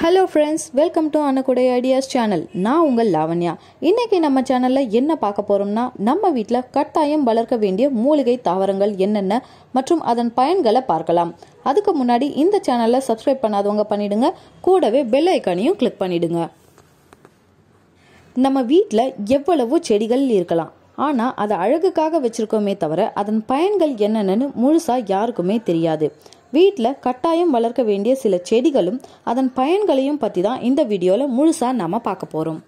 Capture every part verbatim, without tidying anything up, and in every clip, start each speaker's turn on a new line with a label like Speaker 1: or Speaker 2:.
Speaker 1: Hello friends, welcome to ANNAKOODAI Ideas channel. நான் உங்கள் லாவண்யா. இன்னைக்கு நம்ம சேனல்ல என்ன பார்க்க போறோம்னா, நம்ம வீட்ல கட்டாயம் வளர்க்க வேண்டிய மூலிகை தாவரங்கள் என்னென்ன மற்றும் அதன் பயன்களை பார்க்கலாம். அதுக்கு முன்னாடி இந்த சேனலை சப்ஸ்கிரைப் பண்ணாதவங்க பண்ணிடுங்க, கூடவே பெல் ஐகானையும் கிளிக் பண்ணிடுங்க. நம்ம வீட்ல எவ்வளவு செடிகள் இருக்கலாம், ஆனா அதை அழகுக்காக வச்சிருக்கோமே தவிர அதன் பயன்கள் என்னென்னு முழுசா யாருக்குமே தெரியாது. வீட்டில் கட்டாயம் வளர்க்க வேண்டிய சில செடிகளும் அதன் பயன்களையும் பற்றி தான் இந்த வீடியோவில் முழுசாக நாம் பார்க்க போகிறோம்.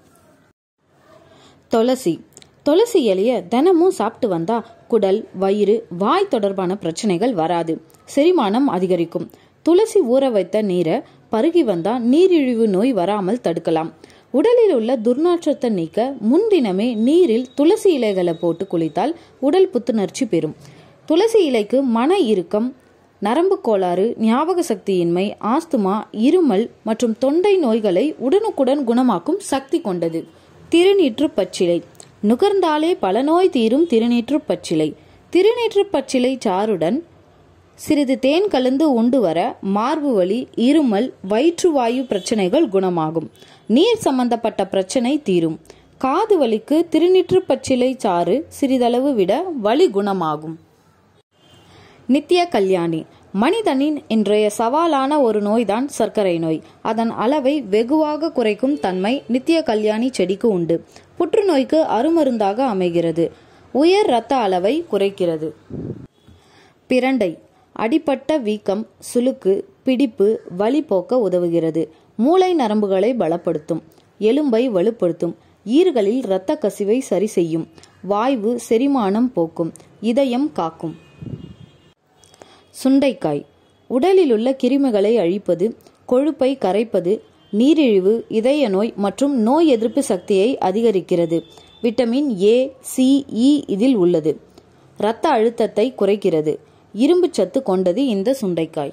Speaker 1: துளசி. துளசி இலையை தினமும் சாப்பிட்டு வந்தால் குடல், வயிறு, வாய் தொடர்பான பிரச்சனைகள் வராது, செரிமானம் அதிகரிக்கும். துளசி ஊற வைத்த நீரை பருகி வந்தால் நீரிழிவு நோய் வராமல் தடுக்கலாம். உடலில் உள்ள துர்நாற்றத்தை நீக்க முன்தினமே நீரில் துளசி இலைகளை போட்டு குளித்தால் உடல் புத்துணர்ச்சி பெறும். துளசி இலைக்கு மன இறுக்கம், நரம்பு கோளாறு, ஞாபக சக்தியின்மை, ஆஸ்துமா, இருமல் மற்றும் தொண்டை நோய்களை உடனுக்குடன் குணமாக்கும் சக்தி கொண்டது. திருநீற்று பச்சிலை. நுகர்ந்தாலே பல நோய் தீரும் திருநீற்று பச்சிலை. திருநீற்று பச்சிலை சாறுடன் சிறிது தேன் கலந்து உண்டு வர மார்பு வலி, இருமல், வயிற்றுவாயு பிரச்சனைகள் குணமாகும். நீர் சம்பந்தப்பட்ட பிரச்சனை தீரும். காது வலிக்கு திருநீற்று பச்சிலை சாறு சிறிதளவு விட வலி குணமாகும். நித்திய கல்யாணி. மனிதனின் இன்றைய சவாலான ஒரு நோய்தான் சர்க்கரை நோய். அதன் அளவை வெகுவாக குறைக்கும் தன்மை நித்திய கல்யாணி செடிக்கு உண்டு. புற்றுநோய்க்கு அருமருந்தாக அமைகிறது. உயர் இரத்த அளவை குறைக்கிறது. பிரண்டை. அடிப்பட்ட வீக்கம், சுளுக்கு, பிடிப்பு, வலி போக்க உதவுகிறது. மூளை நரம்புகளை பலப்படுத்தும். எலும்பை வலுப்படுத்தும். ஈறுகளில் இரத்த கசிவை சரி செய்யும். வாய்வு செரிமானம் போக்கும். இதயம் காக்கும். சுண்டைக்காய். உடலில் உள்ள கிருமிகளை அழிப்பது, கொழுப்பை கரைப்பது, நீரிழிவு, இதய நோய் மற்றும் நோய் எதிர்ப்பு சக்தியை அதிகரிக்கிறது. விட்டமின் ஏ, சி, இ இதில் உள்ளது. இரத்த அழுத்தத்தை குறைக்கிறது. இரும்பு சத்து கொண்டது இந்த சுண்டைக்காய்.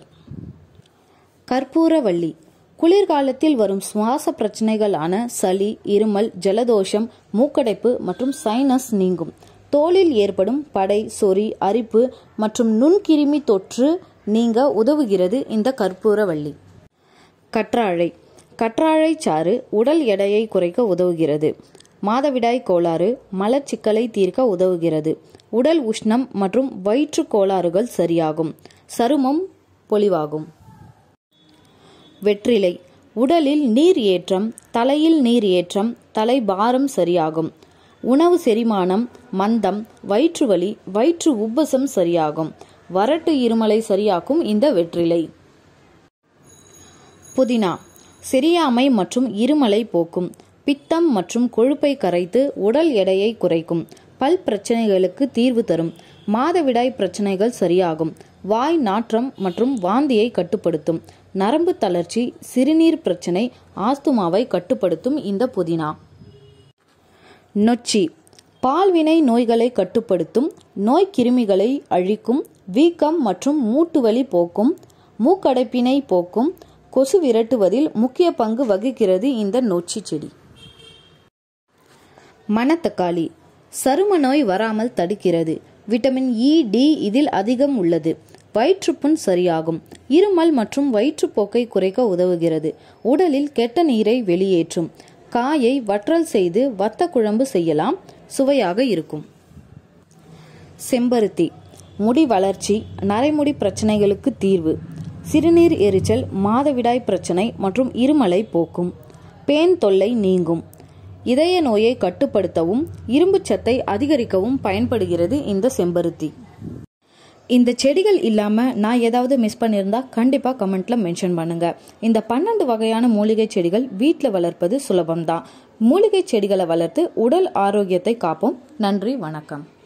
Speaker 1: கற்பூரவள்ளி. குளிர்காலத்தில் வரும் சுவாச பிரச்சனைகளான சளி, இருமல், ஜலதோஷம், மூக்கடைப்பு மற்றும் சைனஸ் நீங்கும். தோலில் ஏற்படும் படை, சொறி, அரிப்பு மற்றும் நுண்கிருமி தொற்று நீங்க உதவுகிறது இந்த கற்பூரவள்ளி. கற்றாழை. கற்றாழை சாறு உடல் எடையை குறைக்க உதவுகிறது. மாதவிடாய் கோளாறு, மலச்சிக்கலை தீர்க்க உதவுகிறது. உடல் உஷ்ணம் மற்றும் வயிற்று கோளாறுகள் சரியாகும். சருமம் பொலிவாகும். வெற்றிலை. உடலில் நீர் ஏற்றம், தலையில் நீர் ஏற்றம், தலை பாரம் சரியாகும். உணவு செரிமானம், மந்தம், வயிற்று வலி, வயிற்று உப்பசம் சரியாகும். வறட்டு இருமலை சரியாக்கும் இந்த வெற்றிலை. புதினா. செரியாமை மற்றும் இருமலை போக்கும். பித்தம் மற்றும் கொழுப்பை கரைத்து உடல் எடையை குறைக்கும். பல் பிரச்சனைகளுக்கு தீர்வு தரும். மாதவிடாய் பிரச்சனைகள் சரியாகும். வாய் நாற்றம் மற்றும் வாந்தியை கட்டுப்படுத்தும். நரம்பு தளர்ச்சி, சிறுநீர் பிரச்சனை, ஆஸ்துமாவை கட்டுப்படுத்தும் இந்த புதினா. நொச்சி. பால்வினை நோய்களை கட்டுப்படுத்தும். நோய் கிருமிகளை அழிக்கும். வீக்கம் மற்றும் மூட்டு வலி போக்கும். மூக்கடைப்பினை போக்கும். கொசு விரட்டுவதில் முக்கிய பங்கு வகிக்கிறது இந்த நொச்சி செடி. மணத்தக்காளி. சரும நோய் வராமல் தடுக்கிறது. விட்டமின் இ, டி இதில் அதிகம் உள்ளது. வயிற்றுப்புண் சரியாகும். இருமல் மற்றும் வயிற்றுப்போக்கை குறைக்க உதவுகிறது. உடலில் கெட்ட நீரை வெளியேற்றும். காயை வற்றல் செய்து வத்த குழம்பு செய்யலாம், சுவையாக இருக்கும். செம்பருத்தி. முடி வளர்ச்சி, நரைமுடி பிரச்சனைகளுக்கு தீர்வு. சிறுநீர் எரிச்சல், மாதவிடாய் பிரச்சனை மற்றும் இருமலை போக்கும். பேன் தொல்லை நீங்கும். இதய நோயை கட்டுப்படுத்தவும் இரும்பு சத்தை அதிகரிக்கவும் பயன்படுகிறது இந்த செம்பருத்தி. இந்த செடிகள் இல்லாமல் நான் ஏதாவது மிஸ் பண்ணியிருந்தா கண்டிப்பாக கமெண்ட்டில் மென்ஷன் பண்ணுங்க. இந்த பன்னெண்டு வகையான மூலிகை செடிகள் வீட்டில் வளர்ப்பது சுலபம்தான். மூலிகை செடிகளை வளர்த்து உடல் ஆரோக்கியத்தை காப்போம். நன்றி, வணக்கம்.